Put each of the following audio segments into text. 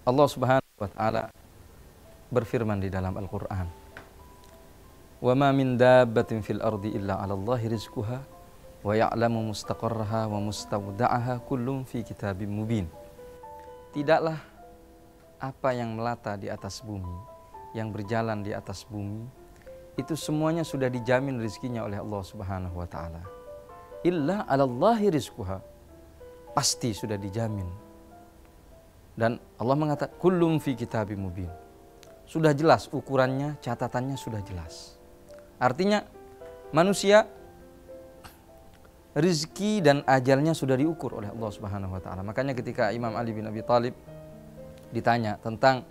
Allah Subhanahu wa taala berfirman di dalam Al-Qur'an, "Wa ma min dabbatin fil ardi illa 'ala Allahi rizquha wa ya'lamu mustaqarraha wa mustawda'aha kullun fi kitabim mubin." Tidaklah apa yang melata di atas bumi, yang berjalan di atas bumi, itu semuanya sudah dijamin rezekinya oleh Allah Subhanahu wa taala. Illa 'ala Allahi rizquha. Pasti sudah dijamin. Dan Allah mengatakan kullum fi kitabim mubin. Sudah jelas ukurannya, catatannya sudah jelas. Artinya manusia rizki dan ajalnya sudah diukur oleh Allah Subhanahu wa taala. Makanya ketika Imam Ali bin Abi Thalib ditanya tentang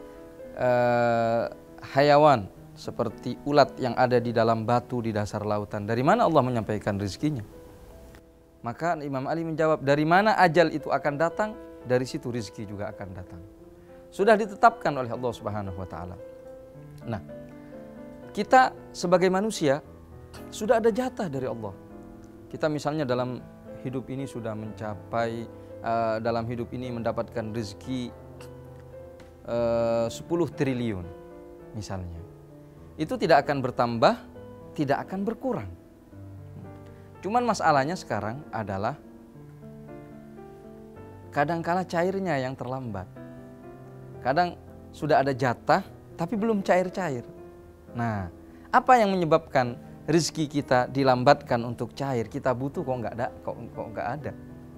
hayawan seperti ulat yang ada di dalam batu di dasar lautan, dari mana Allah menyampaikan rizkinya? Maka Imam Ali menjawab, dari mana ajal itu akan datang, dari situ rizki juga akan datang. Sudah ditetapkan oleh Allah Subhanahu wa taala. Nah, kita sebagai manusia sudah ada jatah dari Allah. Kita misalnya dalam hidup ini sudah mencapai dalam hidup ini mendapatkan rizki 10 triliun misalnya. Itu tidak akan bertambah, tidak akan berkurang. Cuman masalahnya sekarang adalah kadangkala cairnya yang terlambat. Kadang sudah ada jatah tapi belum cair-cair. Nah, apa yang menyebabkan rezeki kita dilambatkan untuk cair? Kita butuh kok nggak ada.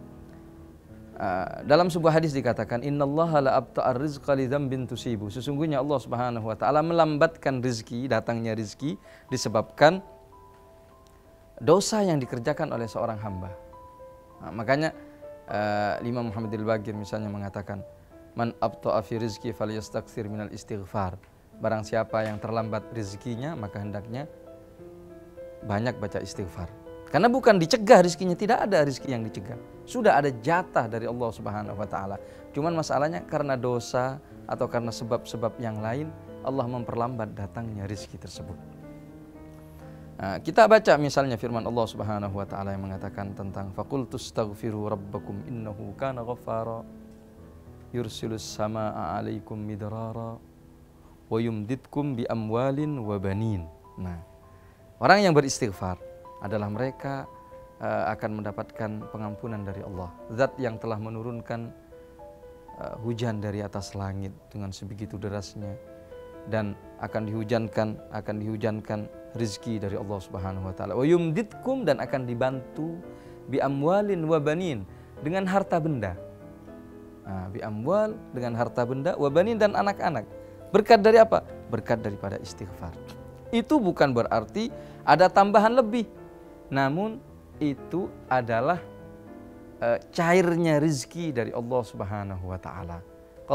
Dalam sebuah hadis dikatakan, innallaha la abta'ar rizqa li dzambin tusibu. Sesungguhnya Allah Subhanahu wa taala melambatkan rezeki, datangnya rezeki disebabkan dosa yang dikerjakan oleh seorang hamba. Nah, makanya Imam Muhammad al-Baqir misalnya mengatakan, man abta'a fi rizqi falyastakthir minal istighfar. Barang siapa yang terlambat rezekinya, maka hendaknya banyak baca istighfar. Karena bukan dicegah rezekinya, tidak ada rezeki yang dicegah. Sudah ada jatah dari Allah Subhanahu wa taala. Cuman masalahnya karena dosa atau karena sebab-sebab yang lain, Allah memperlambat datangnya rezeki tersebut. Nah, kita baca misalnya firman Allah Subhanahu wa taala yang mengatakan tentang faqultu astaghfiru rabbakum innahu kana ghaffara yursilus samaa'a 'alaikum midrara wa yumditkum bi amwalin wa banin. Nah, orang yang beristighfar adalah mereka akan mendapatkan pengampunan dari Allah. Zat yang telah menurunkan hujan dari atas langit dengan sebegitu derasnya, dan akan dihujankan rizki dari Allah Subhanahu wa taala. Wa yumditkum, dan akan dibantu bi amwalin wa banin, dengan harta benda. Nah, bi amwal dengan harta benda, wa banin dan anak-anak. Berkat dari apa? Berkat daripada istighfar. Itu bukan berarti ada tambahan lebih. Namun itu adalah cairnya rizki dari Allah Subhanahu wa taala.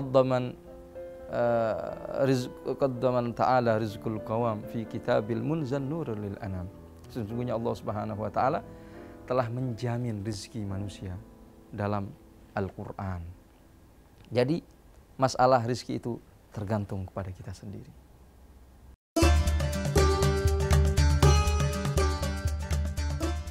Qaddaman ta'ala rizqul qawam fi kitabil munzal nurul lil anam. Sesungguhnya Allah Subhanahu wa taala telah menjamin rizki manusia dalam Al-Qur'an. Jadi masalah rizki itu tergantung kepada kita sendiri.